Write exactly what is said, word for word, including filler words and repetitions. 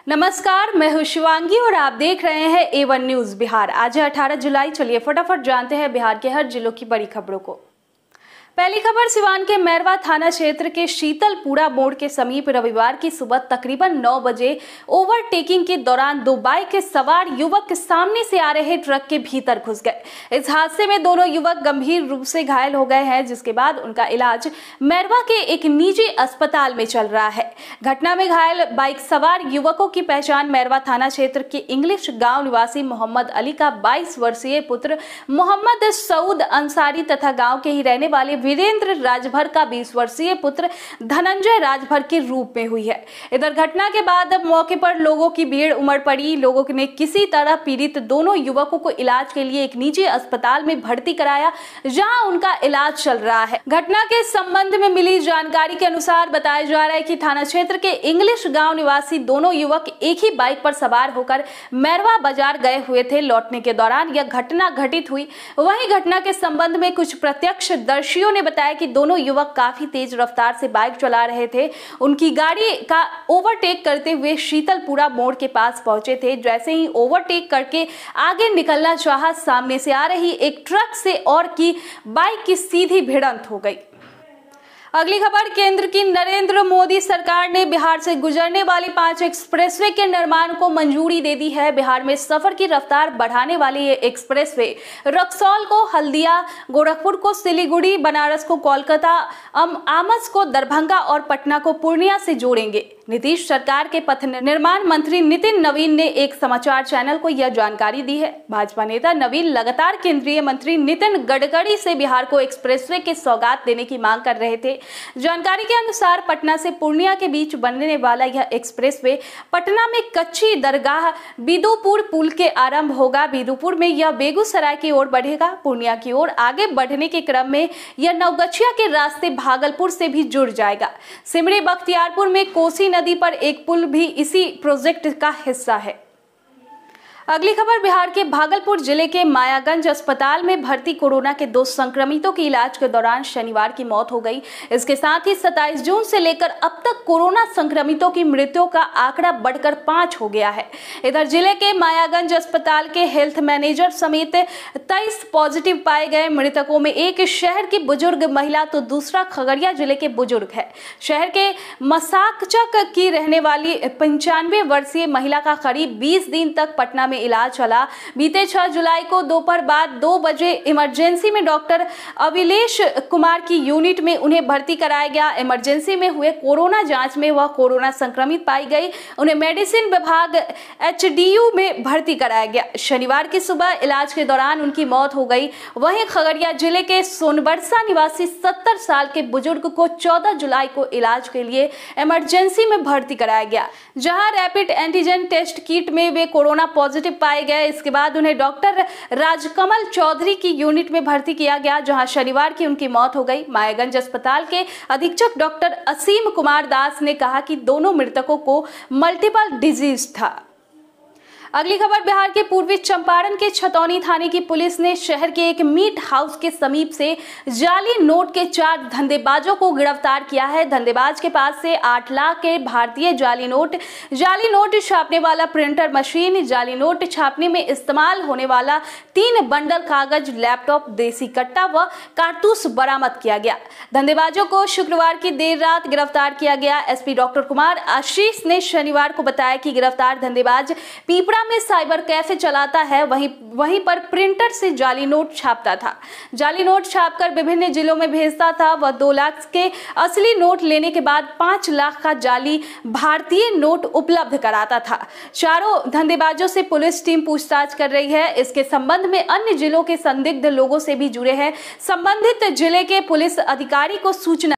नमस्कार, मैं हूं शिवांगी और आप देख रहे हैं ए वन न्यूज बिहार। आज है अठारह जुलाई। चलिए फटाफट जानते हैं बिहार के हर जिलों की बड़ी खबरों को। पहली खबर सिवान के मैरवा थाना क्षेत्र के शीतलपुरा मोड़ के समीप रविवार की सुबह तकरीबन नौ बजे ओवरटेकिंग के दौरान दो बाइक के सवार युवक सामने से आ रहे ट्रक के भीतर घुस गए। इस हादसे में दोनों युवक गंभीर रूप से घायल हो गए हैं, जिसके बाद उनका इलाज मैरवा के एक निजी अस्पताल में चल रहा है। घटना में घायल बाइक सवार युवकों की पहचान मैरवा थाना क्षेत्र के इंग्लिश गांव निवासी मोहम्मद अली का बाईस वर्षीय पुत्र मोहम्मद सऊद अंसारी तथा गांव के ही रहने वाले वीरेंद्र राजभर का बीस वर्षीय पुत्र धनंजय राजभर के रूप में हुई है। इधर घटना के बाद अब मौके पर लोगों की भीड़ उमड़ पड़ी। लोगों ने किसी तरह पीड़ित दोनों युवकों को इलाज के लिए एक निजी अस्पताल में भर्ती कराया, जहां उनका इलाज चल रहा है। घटना के संबंध में मिली जानकारी के अनुसार बताया जा रहा है कि थाना क्षेत्र के इंग्लिश गांव निवासी दोनों युवक एक ही बाइक पर सवार होकर मैरवा बाजार गए हुए थे। लौटने के दौरान यह घटना घटित हुई। वहीं घटना के संबंध में कुछ प्रत्यक्षदर्शियों ने बताया कि दोनों युवक काफी तेज रफ्तार से बाइक चला रहे थे। उनकी गाड़ी का ओवरटेक करते हुए शीतलपुरा मोड़ के पास पहुंचे थे। जैसे ही ओवरटेक करके आगे निकलना चाहा, सामने से आ रही एक ट्रक से और की बाइक की सीधी भिड़ंत हो गई। अगली खबर, केंद्र की नरेंद्र मोदी सरकार ने बिहार से गुजरने वाली पांच एक्सप्रेसवे के निर्माण को मंजूरी दे दी है। बिहार में सफर की रफ्तार बढ़ाने वाली ये एक्सप्रेसवे रक्सौल को हल्दिया, गोरखपुर को सिलीगुड़ी, बनारस को कोलकाता, आमस को दरभंगा और पटना को पूर्णिया से जोड़ेंगे। नीतीश सरकार के पथ निर्माण मंत्री नितिन नवीन ने एक समाचार चैनल को यह जानकारी दी है। भाजपा नेता नवीन लगातार केंद्रीय मंत्री नितिन गडकरी से बिहार को एक्सप्रेसवे के सौगात देने की मांग कर रहे थे। जानकारी के अनुसार पटना से पूर्णिया के बीच बनने वाला यह एक्सप्रेसवे पटना में कच्ची दरगाह बिदुपुर पुल के आरंभ होगा। बिदुपुर में यह बेगूसराय की ओर बढ़ेगा। पूर्णिया की ओर आगे बढ़ने के क्रम में यह नवगछिया के रास्ते भागलपुर से भी जुड़ जाएगा। सिमरी बख्तियारपुर में कोसी नदी पर एक पुल भी इसी प्रोजेक्ट का हिस्सा है। अगली खबर, बिहार के भागलपुर जिले के मायागंज अस्पताल में भर्ती कोरोना के दो संक्रमितों की इलाज के दौरान शनिवार की मौत हो गई। इसके साथ ही सत्ताईस जून से लेकर अब तक कोरोना संक्रमितों की मृत्यु का आंकड़ा बढ़कर पांच हो गया है। इधर जिले के मायागंज अस्पताल के हेल्थ मैनेजर समेत तेईस पॉजिटिव पाए गए। मृतकों में एक शहर की बुजुर्ग महिला तो दूसरा खगड़िया जिले के बुजुर्ग है। शहर के मसाकचक की रहने वाली पंचानवे वर्षीय महिला का करीब बीस दिन तक पटना में इलाज चला। बीते छह जुलाई को दोपहर बाद दो बजे इमरजेंसी में डॉक्टर अभिलेश कुमार की यूनिट में उन्हें भर्ती कराया गया। इमरजेंसी में हुए कोरोना जांच में वह कोरोना संक्रमित पाई गई। उन्हें मेडिसिन विभाग एच डी यू में भर्ती कराया गया। शनिवार की सुबह इलाज के दौरान उनकी मौत हो गई। वहीं खगड़िया जिले के सोनबरसा निवासी सत्तर साल के बुजुर्ग को चौदह जुलाई को इलाज के लिए इमरजेंसी में भर्ती कराया गया, जहां रैपिड एंटीजन टेस्ट किट में वे कोरोना पॉजिटिव पाए गए। इसके बाद उन्हें डॉक्टर राजकमल चौधरी की यूनिट में भर्ती किया गया, जहां शनिवार की उनकी मौत हो गई। मायागंज अस्पताल के अधीक्षक डॉक्टर असीम कुमार दास ने कहा कि दोनों मृतकों को मल्टीपल डिजीज था। अगली खबर, बिहार के पूर्वी चंपारण के छतौनी थाने की पुलिस ने शहर के एक मीट हाउस के समीप से जाली नोट के चार धंधेबाजों को गिरफ्तार किया है। धंधेबाज के पास से आठ लाख के भारतीय जाली नोट, जाली नोट छापने वाला प्रिंटर मशीन, जाली नोट छापने में इस्तेमाल होने वाला तीन बंडल कागज, लैपटॉप, देसी कट्टा व कारतूस बरामद किया गया। धंधेबाजों को शुक्रवार की देर रात गिरफ्तार किया गया। एसपी डॉक्टर कुमार आशीष ने शनिवार को बताया कि गिरफ्तार धंधेबाज पीपड़ा में साइबर कैफे चलाता है, वहीं वहीं पर प्रिंटर से जाली नोट छापता था। जाली नोट छापकर विभिन्न जिलों में भेजता था। वह दो लाख के असली नोट लेने के बाद पांच लाख का जाली भारतीय नोट उपलब्ध कराता था। चारों धंधेबाजों से पुलिस टीम पूछताछ कर रही है। इसके संबंध में अन्य जिलों के संदिग्ध लोगों से भी जुड़े हैं। संबंधित जिले के पुलिस अधिकारी को सूचना